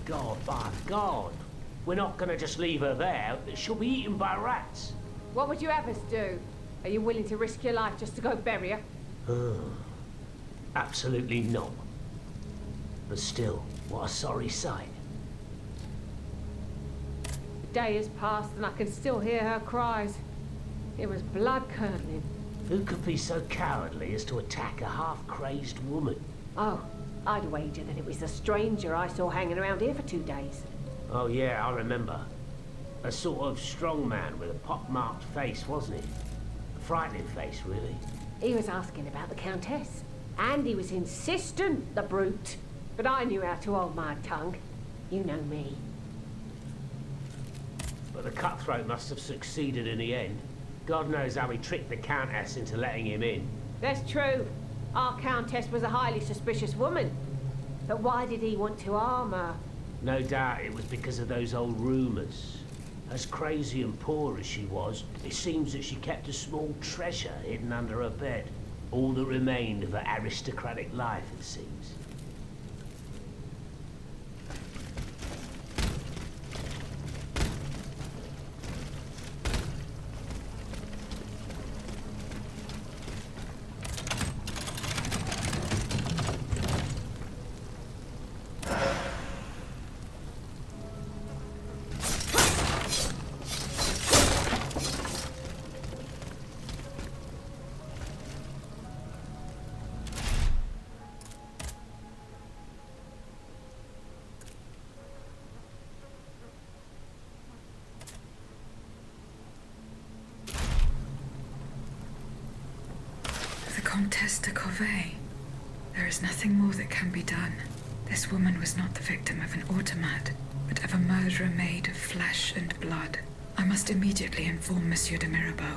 God, by God. We're not gonna just leave her there. She'll be eaten by rats. What would you have us do? Are you willing to risk your life just to go bury her? Absolutely not. But still, what a sorry sight. The day has passed and I can still hear her cries. It was blood-curdling. Who could be so cowardly as to attack a half-crazed woman? Oh, I'd wager that it was the stranger I saw hanging around here for 2 days. Oh yeah, I remember. A sort of strong man with a pock-marked face, wasn't he? A frightening face, really. He was asking about the Countess. And he was insistent, the brute. But I knew how to hold my tongue. You know me. But the cutthroat must have succeeded in the end. God knows how he tricked the Countess into letting him in. That's true. Our Countess was a highly suspicious woman. But why did he want to harm her? No doubt it was because of those old rumours. As crazy and poor as she was, it seems that she kept a small treasure hidden under her bed. All that remained of her aristocratic life, it seems. Comtesse de Corvée. There is nothing more that can be done. This woman was not the victim of an automat, but of a murderer made of flesh and blood. I must immediately inform Monsieur de Mirabeau.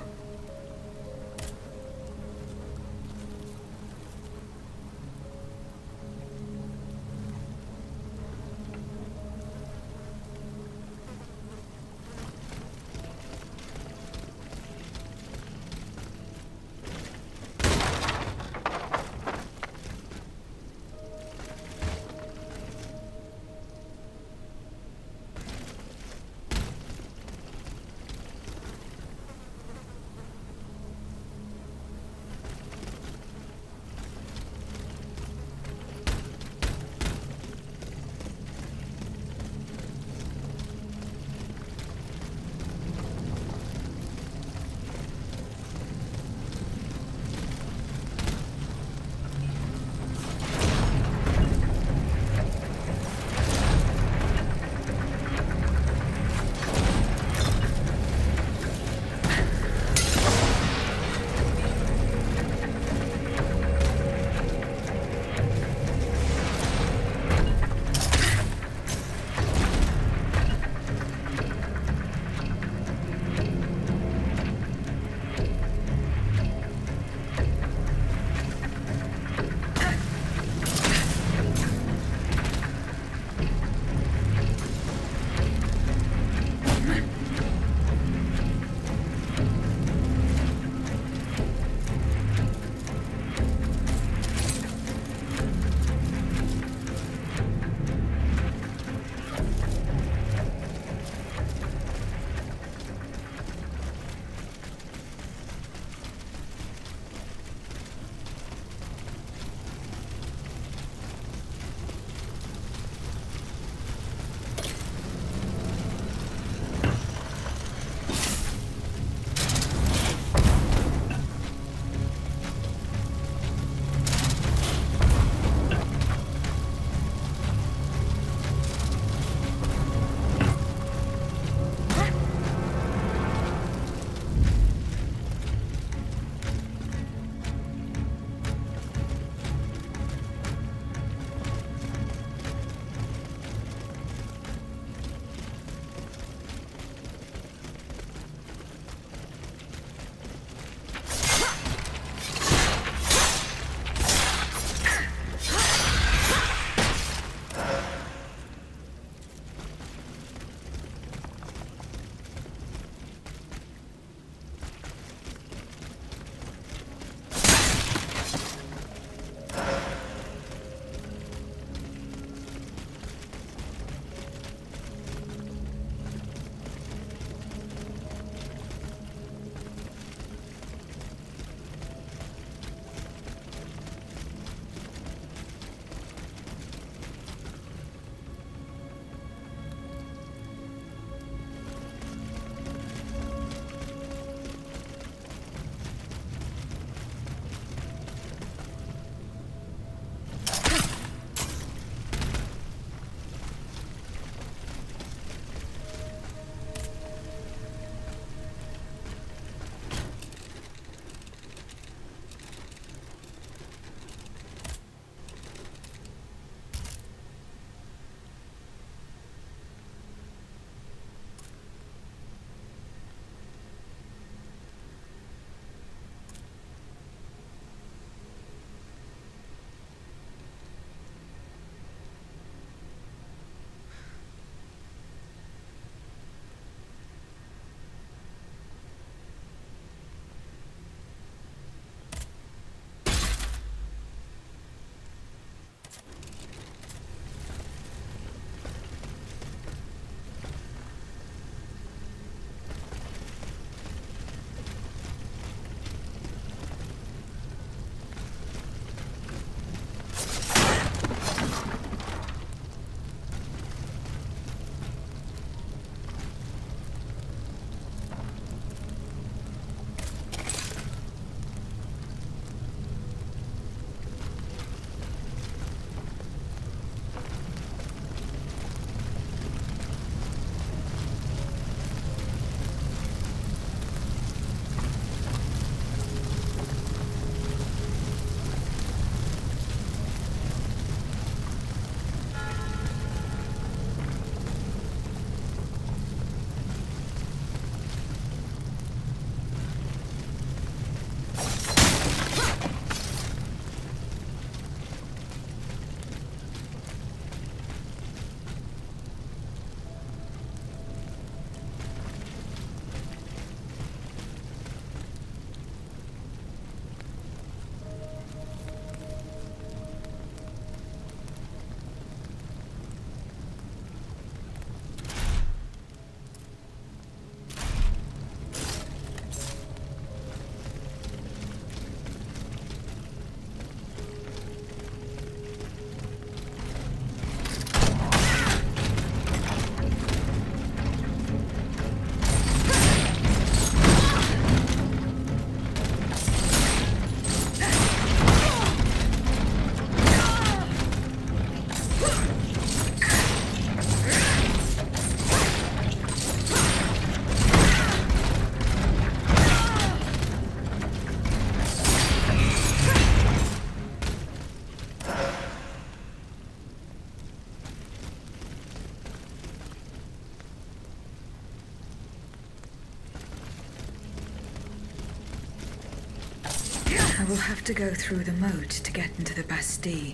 I will have to go through the moat to get into the Bastille.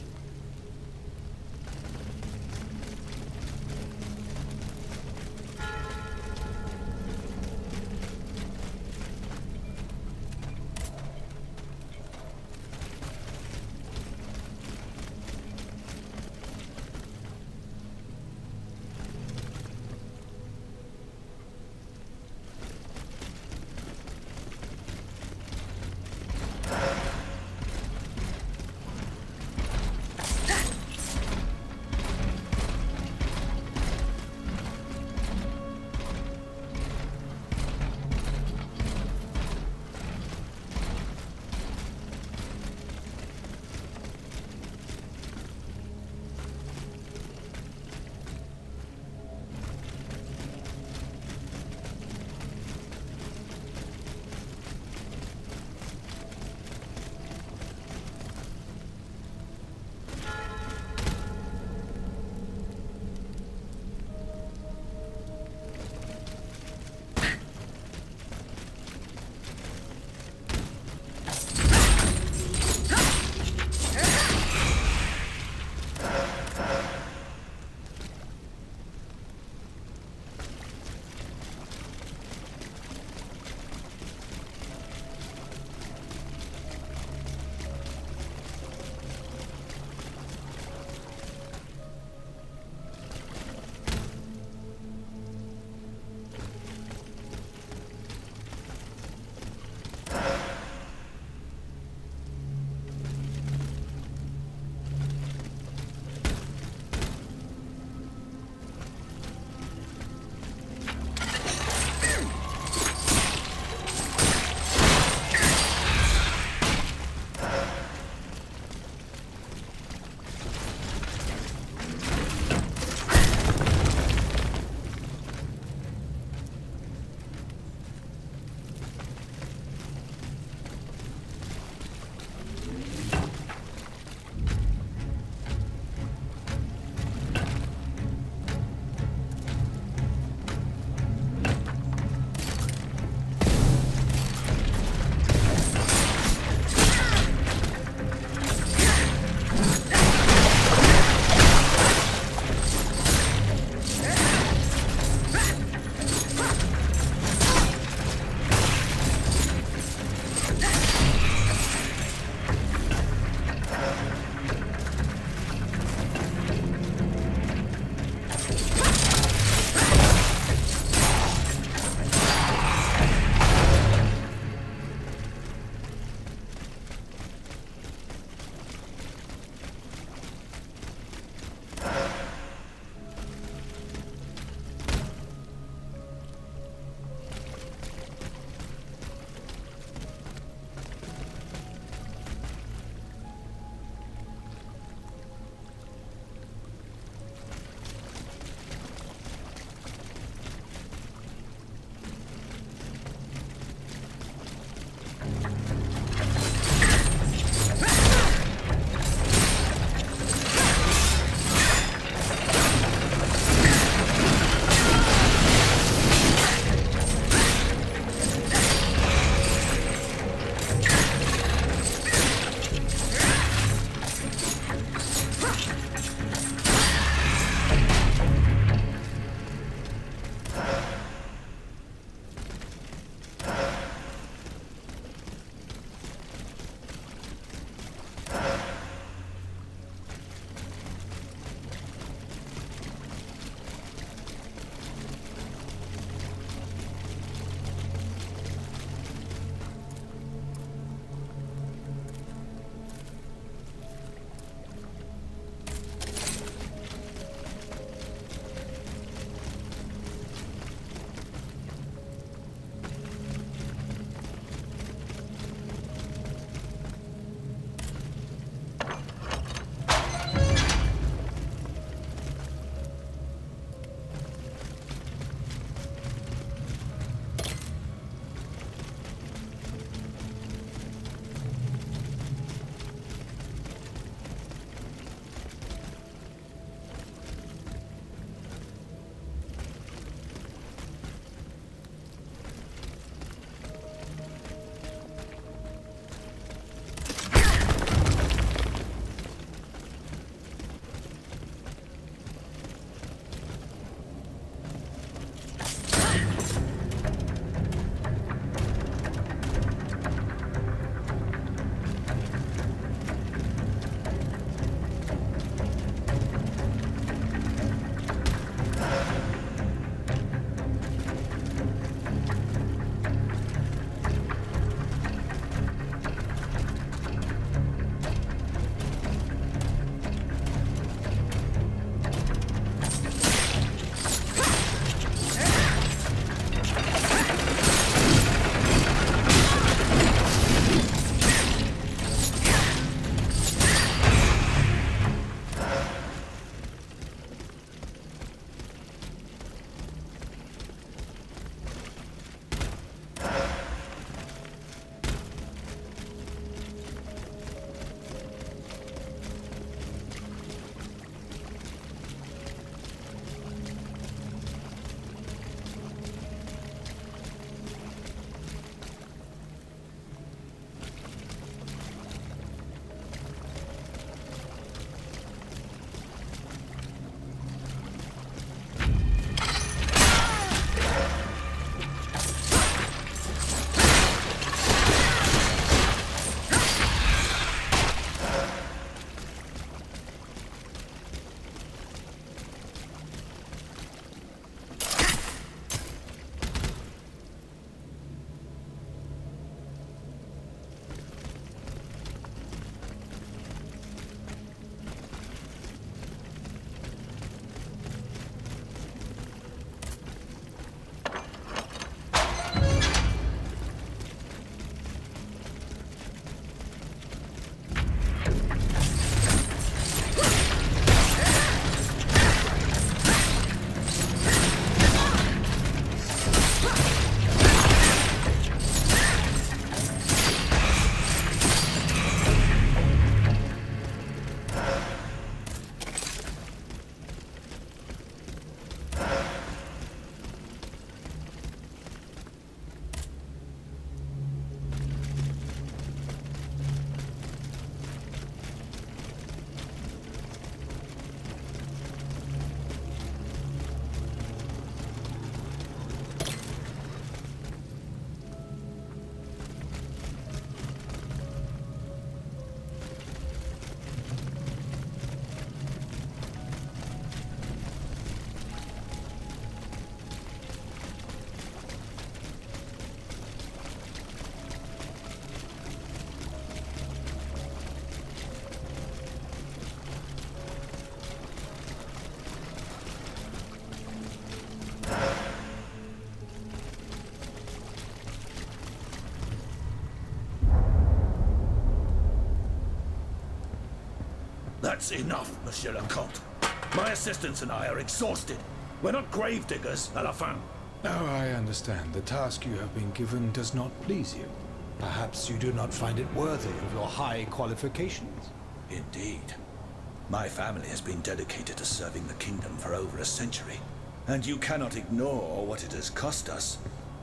That's enough, Monsieur le Comte. My assistants and I are exhausted. We're not gravediggers, à la fin. Now I understand. The task you have been given does not please you. Perhaps you do not find it worthy of your high qualifications. Indeed. My family has been dedicated to serving the kingdom for over a century, and you cannot ignore what it has cost us.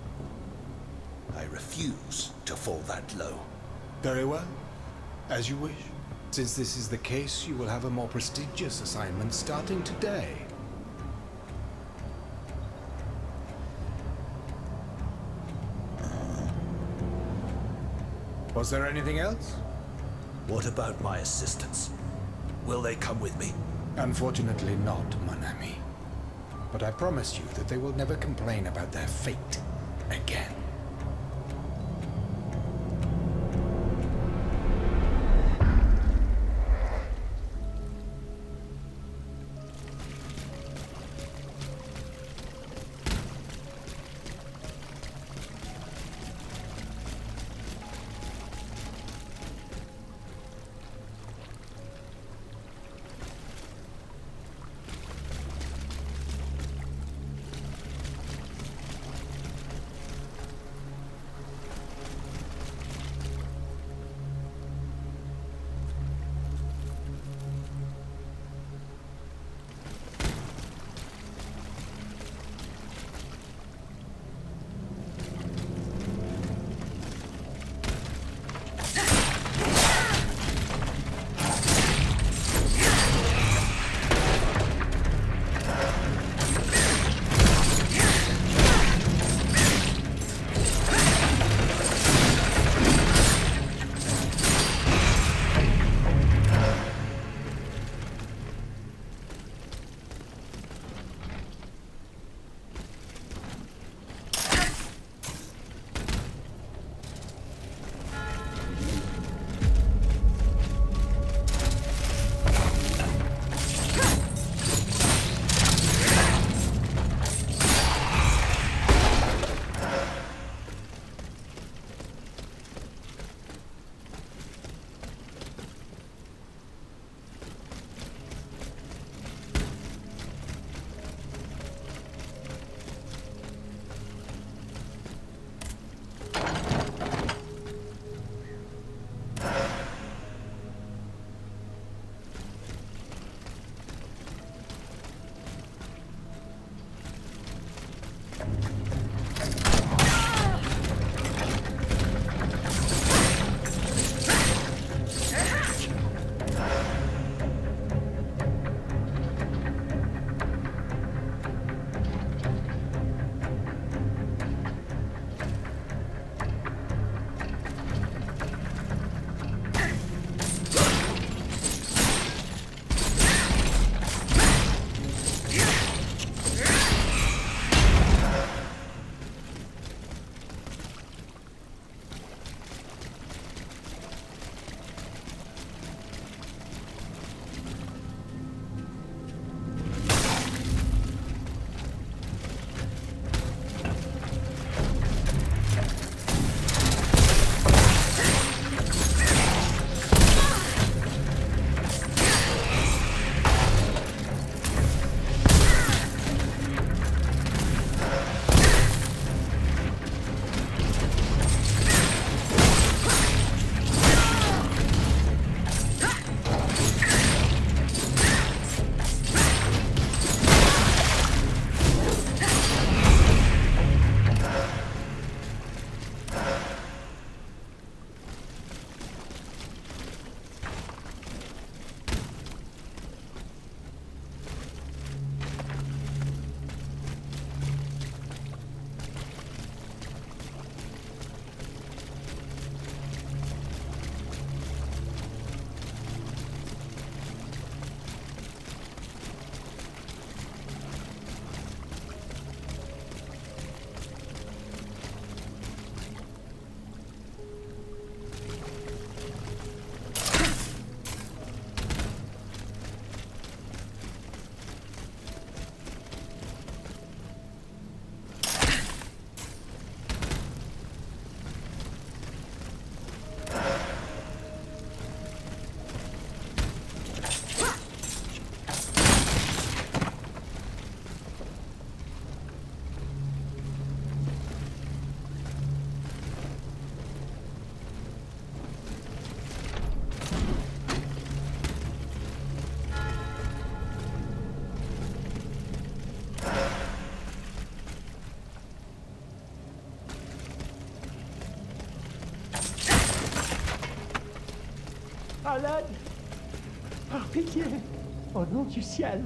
I refuse to fall that low. Very well. As you wish. Since this is the case, you will have a more prestigious assignment starting today. Was there anything else? What about my assistants? Will they come with me? Unfortunately not, mon ami. But I promise you that they will never complain about their fate again. malade. Par pitié, au nom du ciel.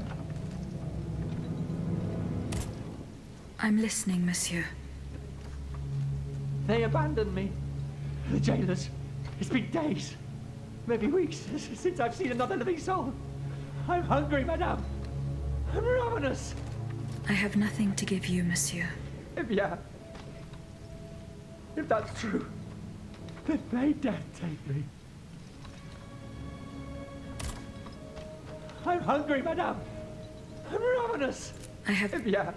I'm listening, monsieur. They abandoned me. The jailers. It's been days, maybe weeks, since I've seen another living soul. I'm hungry, madame. I'm ravenous. I have nothing to give you, monsieur. Eh bien, if that's true, then may death take me. I'm hungry, madame. I'm ravenous. I have... Eh bien.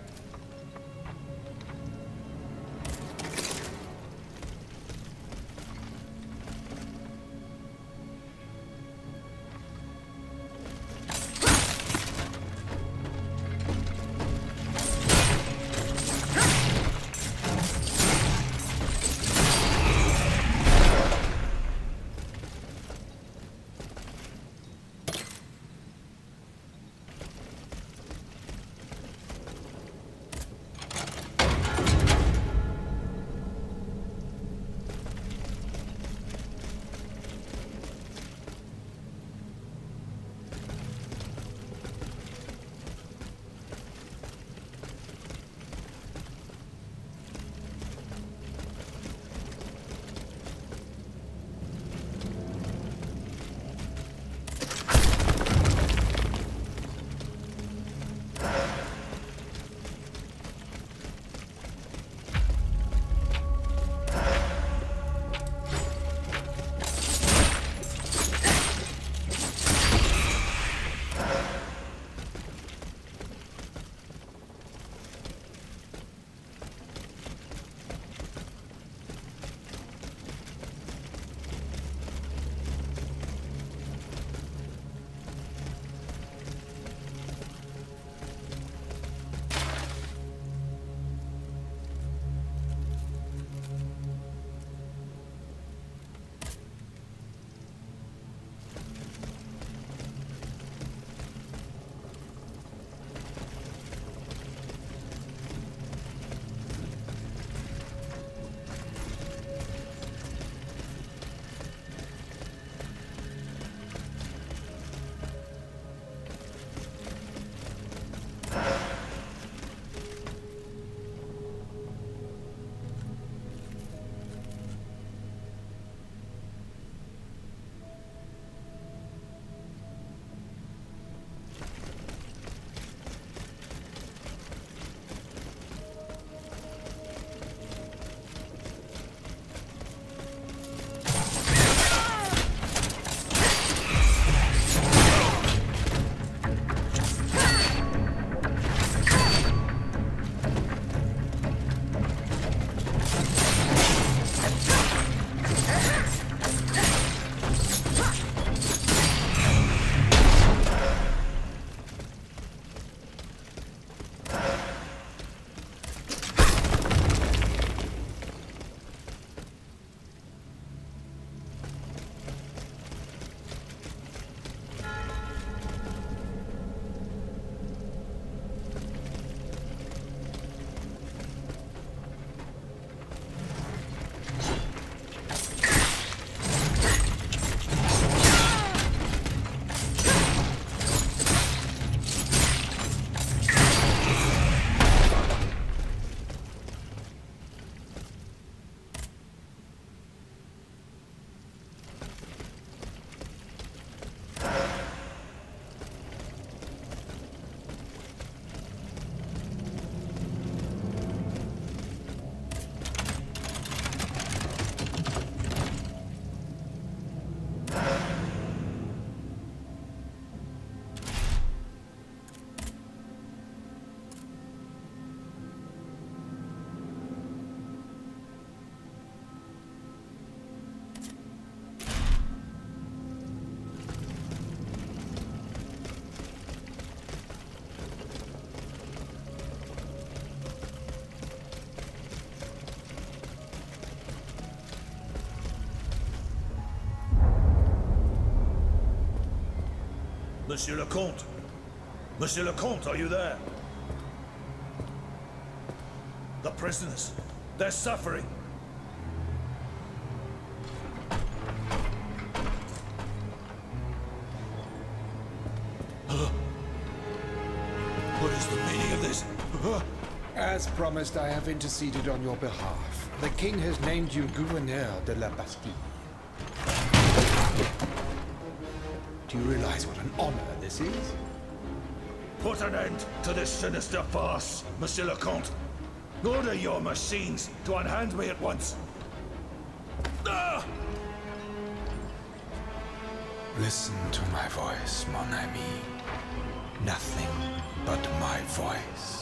Monsieur le Comte! Monsieur le Comte, are you there? The prisoners, they're suffering. What is the meaning of this? As promised, I have interceded on your behalf. The king has named you Gouverneur de la Bastille. Do you realize what an honor this is? Put an end to this sinister farce, Monsieur le Comte. Order your machines to unhand me at once. Ah! Listen to my voice, mon ami. Nothing but my voice.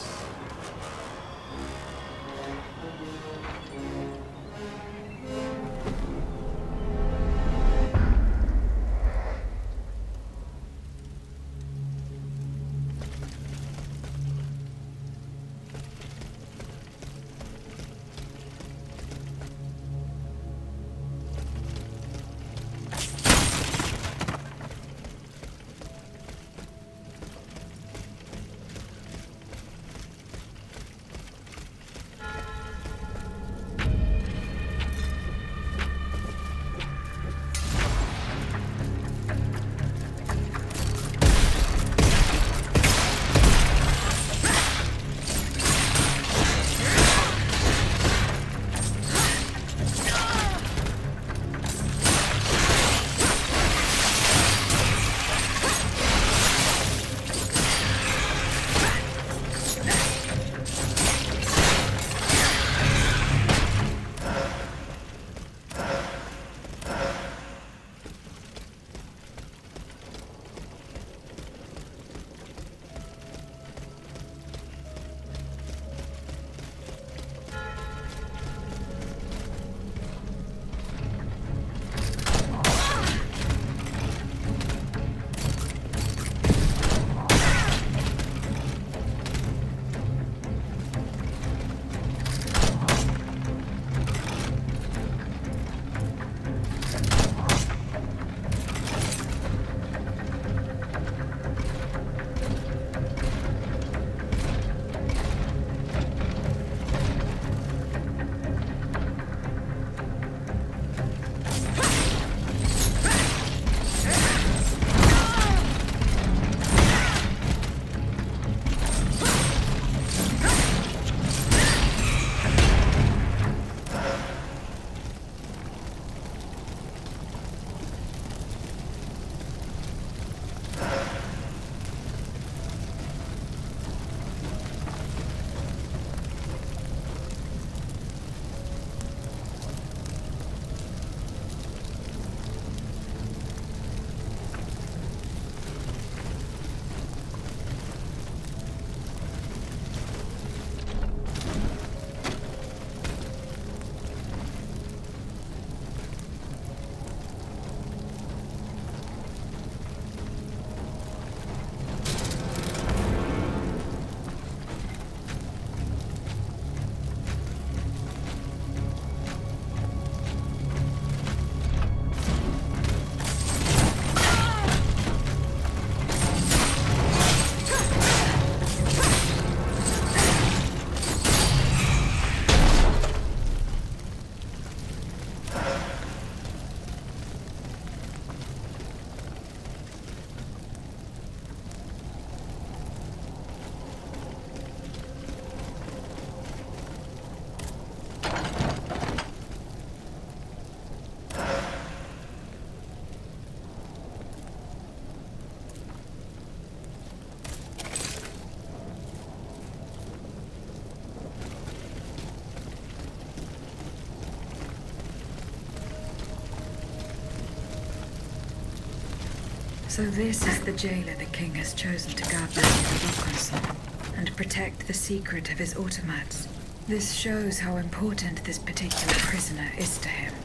So this is the jailer the king has chosen to guard Matthew de Vaucanson and protect the secret of his automats. This shows how important this particular prisoner is to him.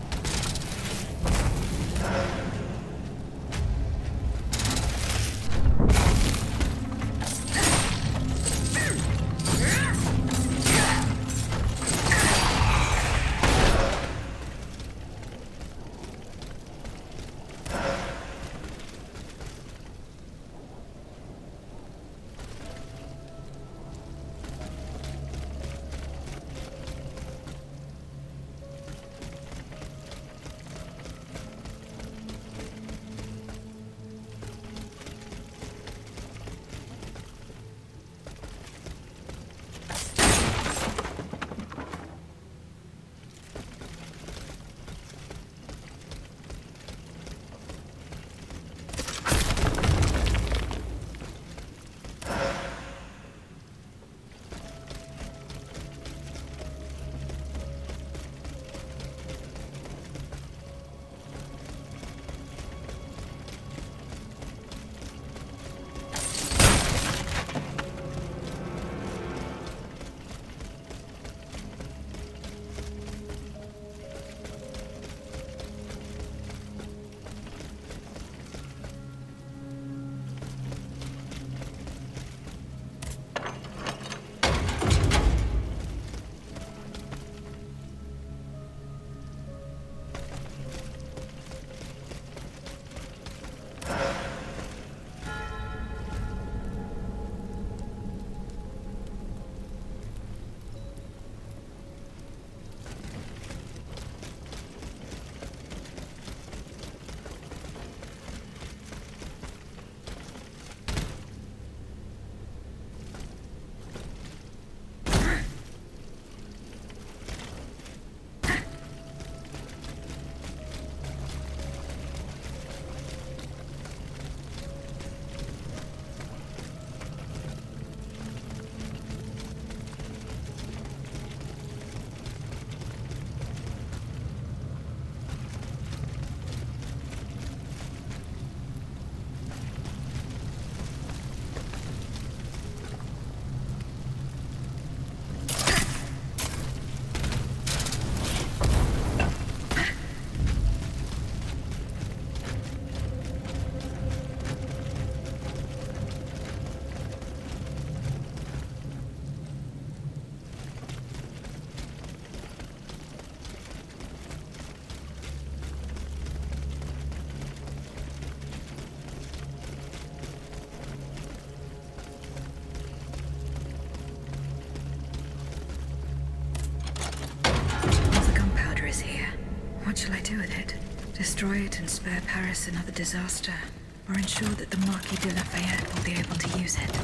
do with it? Destroy it and spare Paris another disaster, or ensure that the Marquis de Lafayette will be able to use it?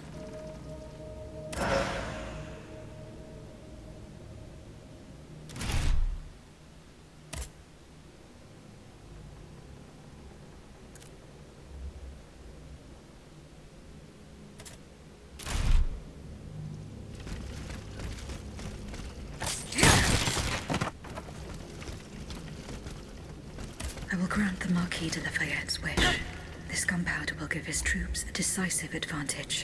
I will grant the Marquis de Lafayette's wish. This gunpowder will give his troops a decisive advantage.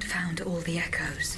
found all the echoes.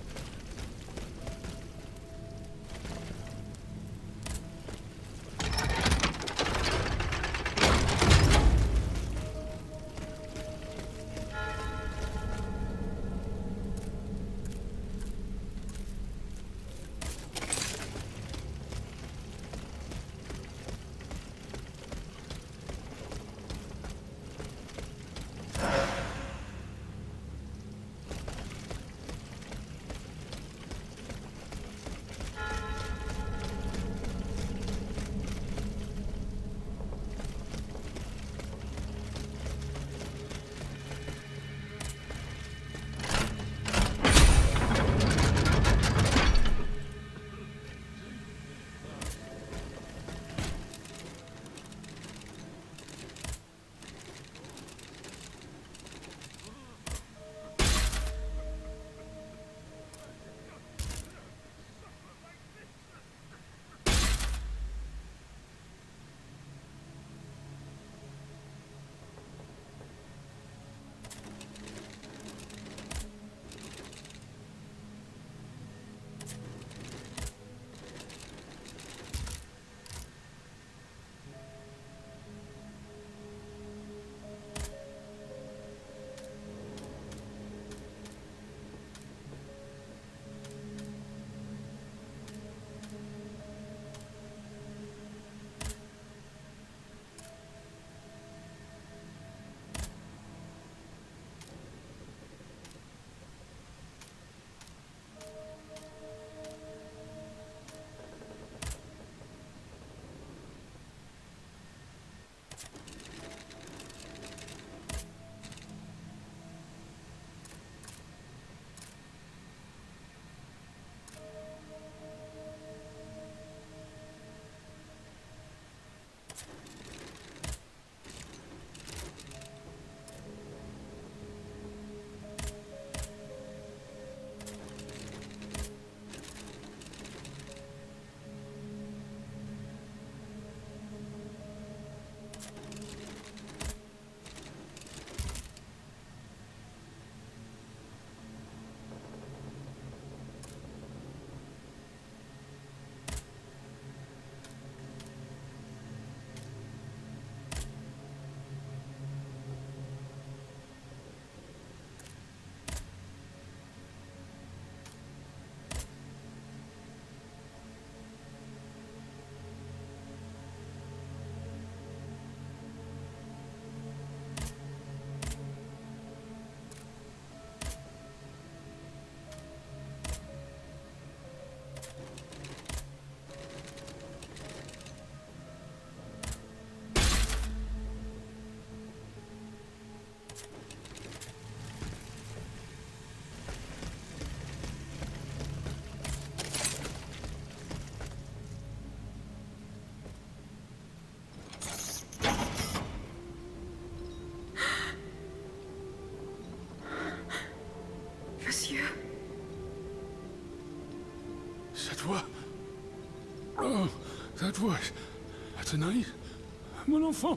Oh, that voice. Tonight, mon enfant.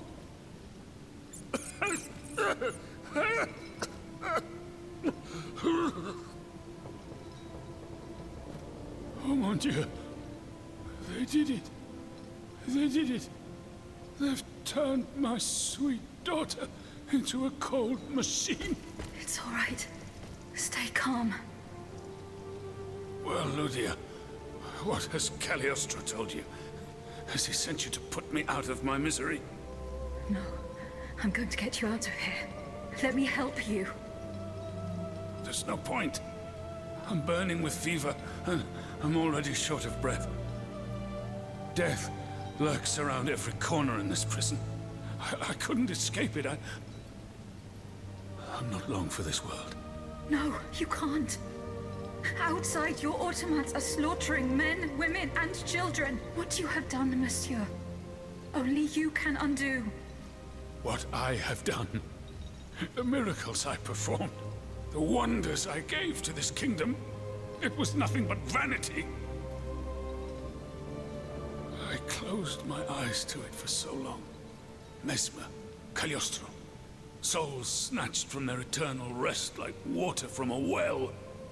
Oh, mon Dieu. They did it. They did it. They've turned my sweet daughter into a cold machine. It's all right. Stay calm. Well, Ludia, what has Cagliostro told you? Has he sent you to put me out of my misery? No. I'm going to get you out of here. Let me help you. There's no point. I'm burning with fever, and I'm already short of breath. Death lurks around every corner in this prison. I couldn't escape it. I'm not long for this world. No, you can't. Outside, your automats are slaughtering men, women, and children. What you have done, monsieur, only you can undo. What I have done, the miracles I performed, the wonders I gave to this kingdom, it was nothing but vanity. I closed my eyes to it for so long. Mesmer, Cagliostro, Souls snatched from their eternal rest like water from a well.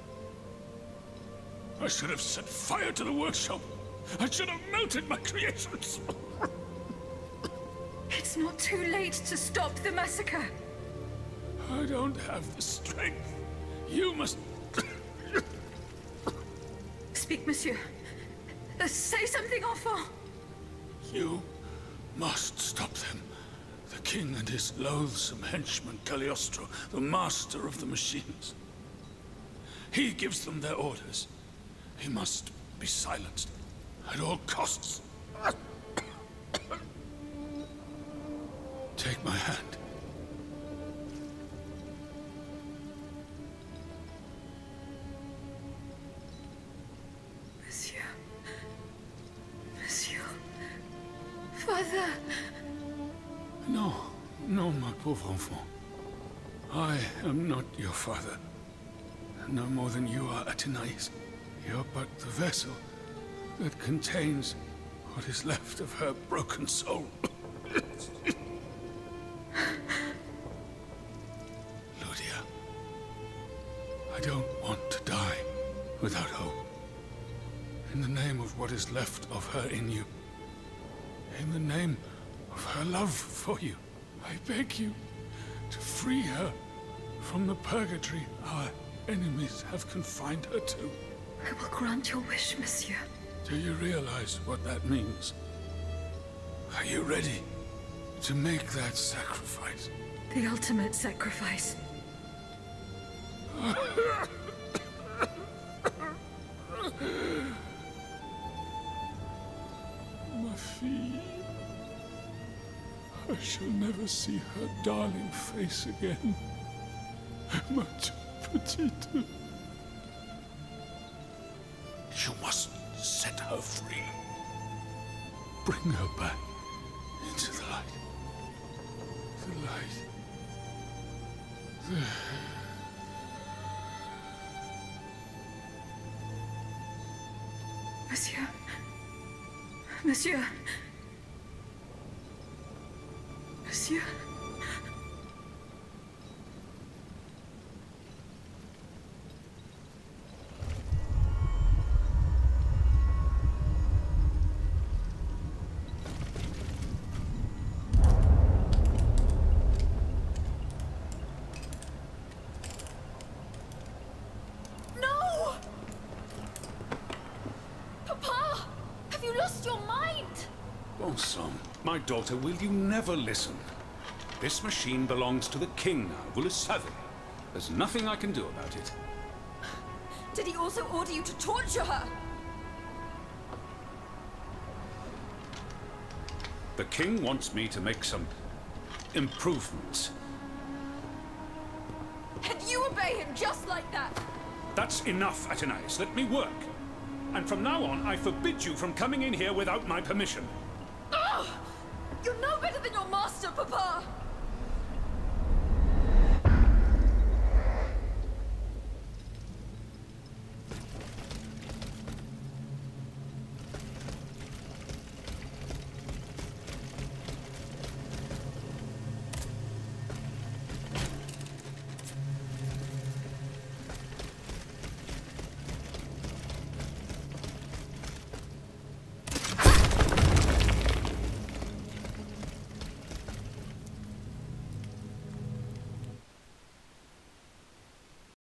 I should have set fire to the workshop. I should have melted my creations. It's not too late to stop the massacre. I don't have the strength. You must... Speak, monsieur. Say something, enfant. You must stop them. The king and his loathsome henchman, Cagliostro, the master of the machines. He gives them their orders. He must be silenced at all costs. Take my hand. Monsieur. Monsieur. Father. No, no, my pauvre enfant. I am not your father. No more than you are Athenais. You're but the vessel that contains what is left of her broken soul. Ludia, I don't want to die without hope. In the name of what is left of her in you, in the name of her love for you, I beg you to free her from the purgatory our enemies have confined her to. I will grant your wish, monsieur. Do you realize what that means? Are you ready to make that sacrifice? The ultimate sacrifice. Ma fille. I shall never see her darling face again. Ma petite. You must set her free. Bring her back into the light. The light. Monsieur. Monsieur. Monsieur. Bon sang, my daughter, will you never listen? This machine belongs to the king now, vous le savez. There's nothing I can do about it. Did he also order you to torture her? The king wants me to make some improvements. And you obey him just like that? That's enough, Athenais. Let me work. And from now on, I forbid you from coming in here without my permission. Ugh! You're no better than your master, Papa!